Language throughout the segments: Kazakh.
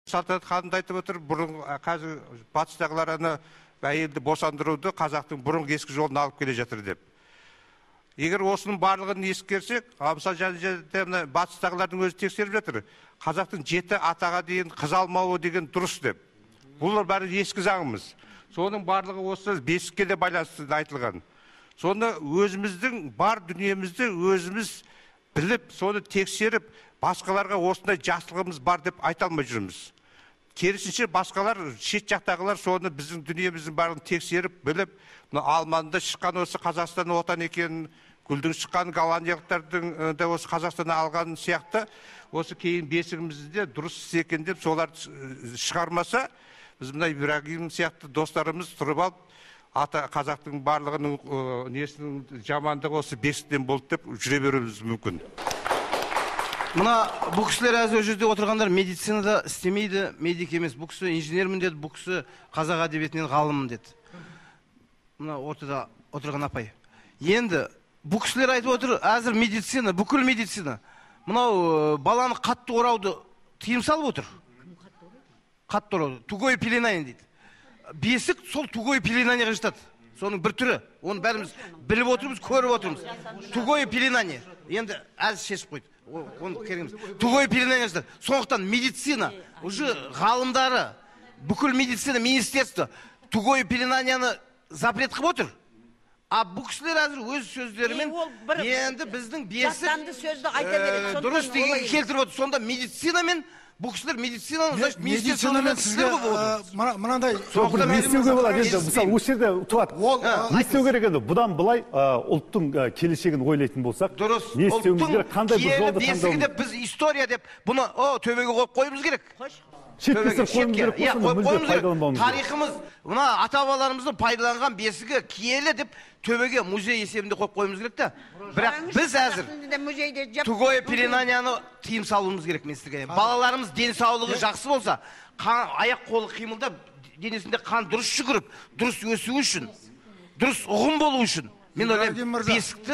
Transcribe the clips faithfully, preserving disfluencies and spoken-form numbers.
Салтанат ханым да айтып отыр, бұрын қазір батыстағылар аны әйелді босандыруды қазақтың бұрынғы ескі жолын алып келе жатыр деп. Егер осының барлығын ескерсек, мысалы және батыстағылардың өзі тексеріп жатыр. Қазақтың жеті атаға дейін қыз алмауы деген дұрыс деп. Бұл бәрі ескі заңымыз. Соның барлығы осы бесікке де байланысты айтылған. Соны өзіміздің бар дүниемізді өзіміз біліп, соны тексеріп, басқаларға осындай жақсылығымыз бар деп айта алмай жүрміз. Керісінше басқалар, шет жақтағылар соны біздің дүниеміздің барын тексеріп, біліп, Алманында шыққан осы Қазақстан отан екенін, Гүлдің шыққан голландиялықтардың да осы Қазақстаннан алған сияқты, осы кейін бесігімізде дұрыс екен деп солар шығармаса, біз мына Ибрагим сияқты достарымыз тұрып алып, ата қазақтың барлығының несінің жамандығы осы бесіктен болды деп жүре беруіміз мүмкін. Мына бұл кісілер әзір жерде отырғандар медицинада істемейді, медик емес. Бұл кісі инженермін деді, бұл кісі қазақ әдебиетінен ғалыммын деді. Мына ортада отырған апай. Енді бұл кісілер айтып отыр, әзір медицина, бүкіл медицина. Мынау баланы қатты орауды тыйым салып отыр. Қатты орауды. Тугой пеленайын дейді. Бесік сол тугой пеленайға жатады. Соның бір түрі. Оны бәріміз біліп отырмыз, көріп отырмыз. Тугой пеленай. Енді әзір шешіп қойды. Оны кереміз. Тугой пеленайға жатады. Сондықтан медицина, уже ғалымдары, бүкіл медицина министерство тугой пеленайны запрет қылып отыр. А бұл кісілер әзір өз сөздерімен енді біздің бесік дұрыс деген келтіріп отыр. Сонда медицинамен бұл кісілер медицинаны медицинамен сізге мынандай не істеуге болады енді мысалы осы жерде туады не істеу керек еді бұдан былай ұлттың келешегін ойлайтын болсақ дұрыс не істеуіміз керек қандай бір жолды таңдауымыз керек біз история деп бұны төбеге қойып қоюымыз керек шеткесір қойымыз керек болса мүлде пайдаланбауымыз керек тарихымыз мына ата бабаларымыздың пайдаланған бесігі киелі деп төбеге музей есебінде қойып қоюымыз керек та бірақ біз әзір тугой пеленайны тыйым салуымыз керек. Мен сізге балаларымыз денсаулығы жақсы болса аяқ қолы қимылдап денесінде қан дұрыс жүгіріп дұрыс өсу үшін дұрыс ұғым болу үшін мен ойлаймын бесікті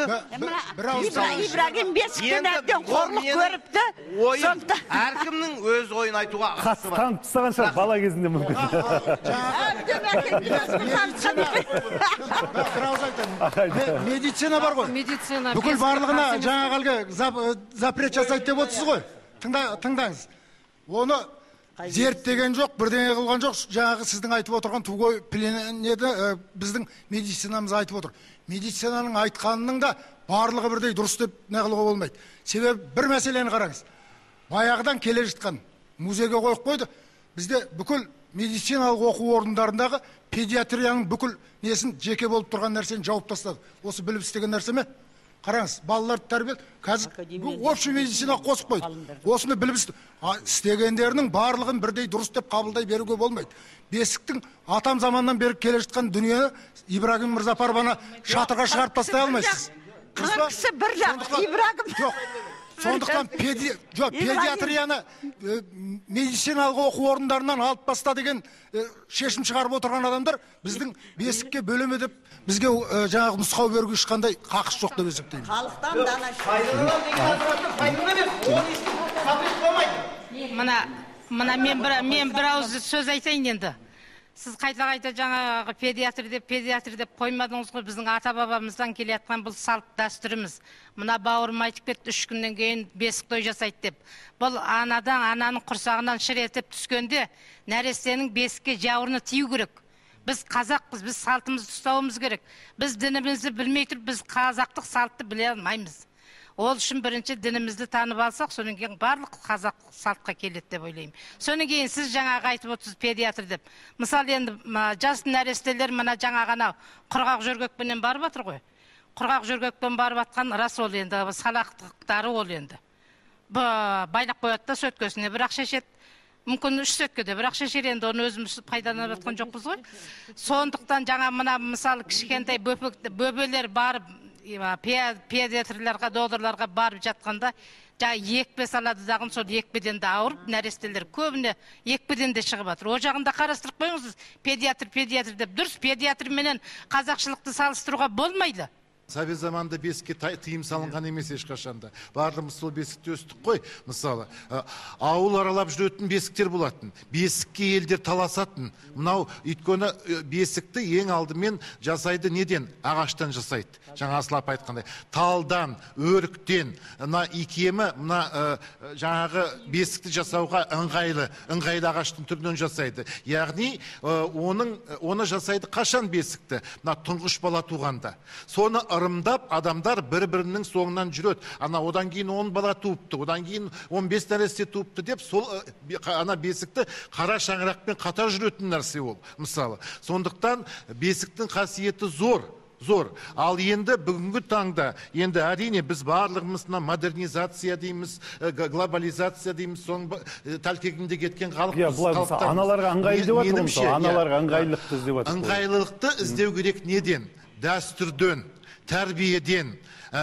Ибрагим бесіктен әбден қорлық көріпті. Әркімнің өз ойын айтуға қасы қан тұстаған шығар бала кезінде мүмкін. Медицина бар ғой. Бүкіл барлығына жаңағы әлгі запрет жасайды деп отырсыз ғой. Тыңдаңыз. Оны зерттеген жоқ, бірдеңе қылған жоқ. Жаңағы сіздің айтып отырған тугой пеленайды біздің медицинамыз айтып отыр. Медицинаның айтқанының да барлығы бірдей дұрыс деп неғылуға болмайды. Себебі бір мәселені қараңыз. Баяғыдан келе жатқан музейге қойып қойды. Бізде бүкіл медициналық оқу орындарындағы педиатрияның бүкіл несін жеке болып тұрған нәрсені жауып тастады. Осы біліп істеген нәрсе ме? Қараңыз, балаларды тәрбиелеп, қазір общий медицина қосып қойды. Осыны біліп істегендерінің барлығын бірдей дұрыс деп қабылдай беруге болмайды. Бесіктің атам заманнан бері келе жатқан дүниені Ибрагим Мырзапарованы шатырға шығарып тастай алмайсыз. Қырқысы бір жақ, Ибрагим. Жоқ. Сондықтан педиатрияны медициналық оқу орындарынан алып таста деген шешім шығарып отырған адамдар біздің бесікке бөлеме деп бізге жаңағы нұсқау беруге ешқандай қақысы жоқ деп есептеймін. Халықтан дана мына мен бір ауыз сөз айтайын енді. Сіз қайта-қайта жаңағы педиатр деп, педиатр деп қоймадыңыз ғой, біздің ата-бабамыздан келе жатқан бұл салт дәстүріміз. Мына бауырым айтып кетті, үш күннен кейін бесік той жасайды деп. Бұл анадан, ананың құрсағынан шыр етіп түскенде, нәрестенің бесікке жауырыны тию керек. Біз қазақпыз, біз салтымызды ұстауымыз керек. Біз дінімізді білмей тұрып, біз қазақтық салтты біле алмаймыз. Ол үшін бірінші дінімізді танып алсақ, содан кейін барлық қазақ салтқа келеді деп ойлаймын. Содан кейін сіз жаңағы айтып отырсыз педиатр деп. Мысалы енді жас нәрестелер мына жаңа ғана құрғақ жөргекпенен барып жатыр ғой. Құрғақ жөргекпен барып жатқан рас ол енді, салақтықтары ол енді. Байлап қояды да сөткесіне бірақ шешеді. Мүмкін үш сөткеде бірақ шешер енді, оны өзіміз пайдаланып жатқан жоқпыз ғой. Сондықтан жаңа мына мысалы кішкентай бөбелер барып педиатрларға, докторларға барып жатқанда жаңа екпе салады дағын, сол екпеден де ауырып, нәрестелер көбіне екпеден де шығып жатыр. О жағында қарастырып қойыңыз, педиатр, педиатр деп. Дұрыс, педиатр менен қазақшылықты салыстыруға болмайды. Совет заманында бесікке тыйым салынған емес ешқашанда. Барлығымыз сол бесікте өстік қой, мысалы. Ауыл аралап жүретін бесіктер болатын. Бесікке елдер таласатын. Мынау өйткені бесікті ең алдымен жасайды неден? Ағаштан жасайды. Жаңа Асылап айтқандай. Талдан, өріктен, мына икемі, мына жаңағы бесікті жасауға ыңғайлы, ыңғайлы ағаштың түрінен жасайды. Яғни, оның оны жасайды қашан бесікті? Мына тұңғыш бала туғанда. Соны ырымдап адамдар бір-бірінің соңынан жүреді. Ана одан кейін он бала туыпты, одан кейін он бес нәресте туыпты деп, сол ана бесікті қара шаңырақпен қатар жүретін нәрсе ол, мысалы. Сондықтан бесіктің қасиеті зор. Зор. Ал енді бүгінгі таңда, енді әрине біз барлығымызна модернизация дейміз, глобализация дейміз, соның тәлкегінде кеткен қалыптан. Аналарға ыңғайлы деп отырмыз, аналарға ыңғайлықты іздеп отырмыз. Ыңғайлылықты іздеу керек неден? Дәстүрден, тәрбиеден,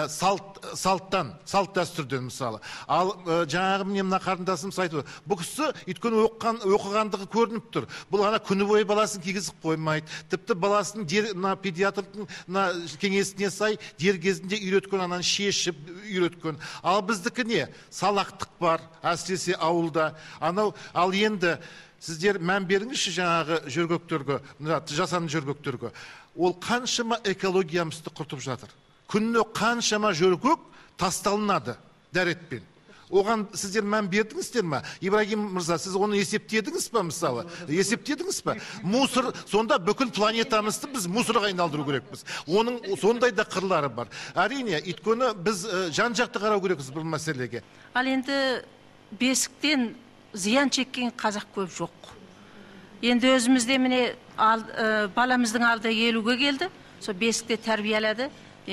салттан, салт дәстүрден мысалы. Ал жаңағы міне мына қарындасымыз айтып, бұл кісі өйткені оқығандығы көрініп тұр. Бұл ана күні бойы баласын кигізіп қоймайды. Тіпті баласын педиатрдың кеңесіне сай дер кезінде үйреткен, ананы шешіп үйреткен. Ал біздікі не? Салақтық бар, әсіресе ауылда. Ал енді сіздер мән беріңізші жаңағы жөргектерге, жасанды жөргектерге. Ол қаншама экологиямызды құртып жатыр. Күніне қаншама жөргек тасталынады дәретпен. Оған сіздер мән бердіңіздер ме? Ибрагим мырза, сіз оны есептедіңіз ба мысалы? Есептедіңіз ба? Мусор, сонда бүкіл планетамызды біз мусорға айналдыру керекпіз. Оның сондай да қырлары бар. Әрине, өйткені біз жан-жақты қарау керекпіз бұл мәселеге. Ал енді бесіктен зиян шеккен қазақ көп жоқ. Енді өзімізде міне баламыздың алды елуге келді, сол бесікте тәрбиеледі.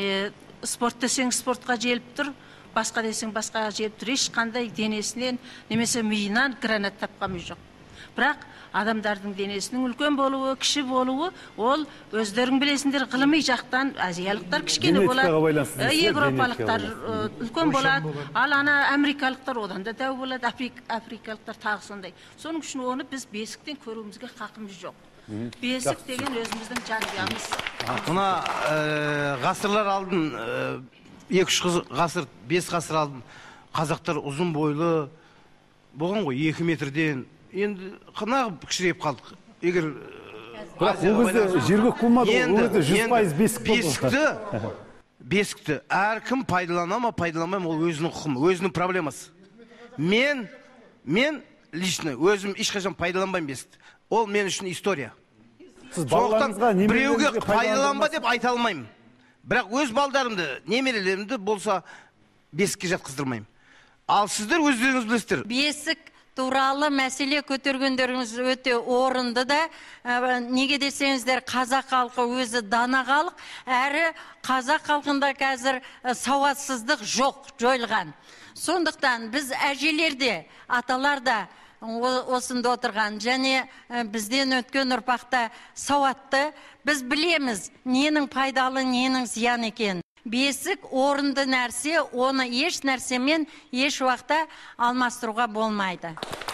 Спорт десең спортқа желіп тұр, басқа десең басқа желіп тұр. Ешқандай денесінен немесе миынан гранат тапқанымыз жоқ. Бірақ адамдардың денесінің үлкен болуы, кіші болуы, ол өздерің білесіңдер ғылыми жақтан азиялықтар кішкене болады, европалықтар үлкен болады, ал ана америкалықтар одан да дәу болады, африкалықтар тағы сондай. Соның үшін оны біз бесіктен көруімізге қақымыз жоқ. Бесік деген өзіміздің жанұямыз. Мына ғасырлар алдын, екі-үш ғасыр, бес ғасыр алдын қазақтар ұзын бойлы болған ғой, екі метрден. Енді қанағы кішірейіп қалдық. Егер бірақ ол кезде жергілік болмады, ол кезде жүз пайыз бесік болды. Бесікті, бесікті әркім пайдалана ма, пайдаланбай, ол өзінің құқымы, өзінің проблемасы. Мен, мен лично өзім ешқашан пайдаланбаймын бесікті. Ол мен үшін история. Сондықтан біреуге пайдаланба деп айта алмаймын. Бірақ өз балдарымды, немерелерімді болса бесікке жатқыздырмаймын. Ал сіздер өздеріңіз білесіздер. Бесік туралы мәселе көтергендеріңіз өте орынды да, неге десеңіздер, қазақ халқы өзі дана халық, әрі қазақ халқында қазір сауатсыздық жоқ, жойылған. Сондықтан біз әжелерде, аталарда осында отырған, және бізден өткен ұрпақта сауатты, біз білеміз ненің пайдалы, ненің зиян екен. Бесік орынды нәрсе, оны еш нәрсемен еш уақытта алмастыруға болмайды.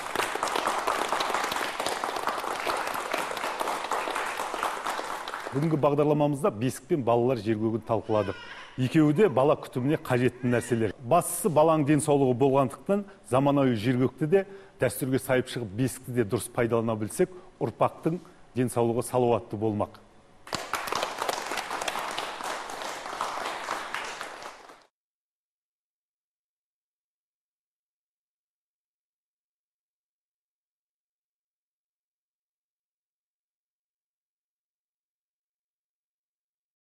Бүгінгі бағдарламамызда бесік пен балалар жергөгін талқыладық. Екеуі де бала күтіміне қажетті нәрселер. Бастысы баланың денсаулығы болғандықтан заманауи жергөкті де дәстүрге сайып шығып бесікті де дұрыс пайдалана білсек, ұрпақтың денсаулығы салауатты болмақ.